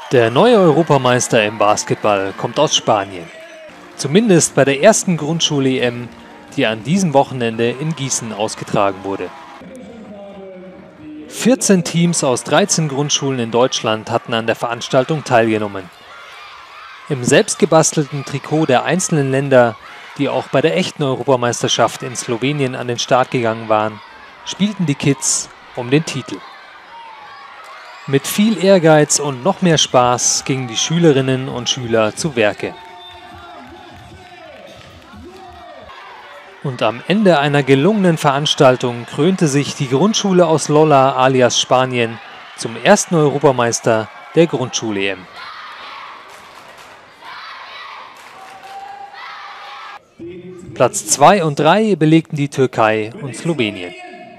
Der neue Europameister im Basketball kommt aus Spanien. Zumindest bei der ersten Grundschul-EM, die an diesem Wochenende in Gießen ausgetragen wurde. 14 Teams aus 13 Grundschulen in Deutschland hatten an der Veranstaltung teilgenommen. Im selbstgebastelten Trikot der einzelnen Länder, die auch bei der echten Europameisterschaft in Slowenien an den Start gegangen waren, spielten die Kids um den Titel. Mit viel Ehrgeiz und noch mehr Spaß gingen die Schülerinnen und Schüler zu Werke. Und am Ende einer gelungenen Veranstaltung krönte sich die Grundschule aus Lolla alias Spanien zum ersten Europameister der Grundschul-EM. Platz 2 und 3 belegten die Türkei und Slowenien.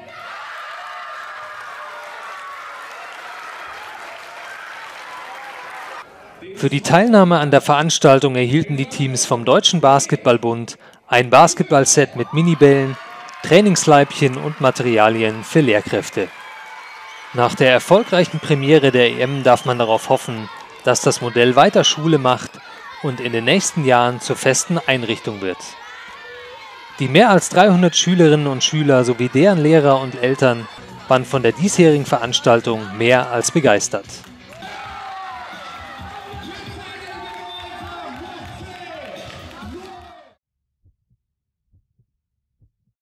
Für die Teilnahme an der Veranstaltung erhielten die Teams vom Deutschen Basketballbund ein Basketballset mit Minibällen, Trainingsleibchen und Materialien für Lehrkräfte. Nach der erfolgreichen Premiere der EM darf man darauf hoffen, dass das Modell weiter Schule macht und in den nächsten Jahren zur festen Einrichtung wird. Die mehr als 300 Schülerinnen und Schüler sowie deren Lehrer und Eltern waren von der diesjährigen Veranstaltung mehr als begeistert.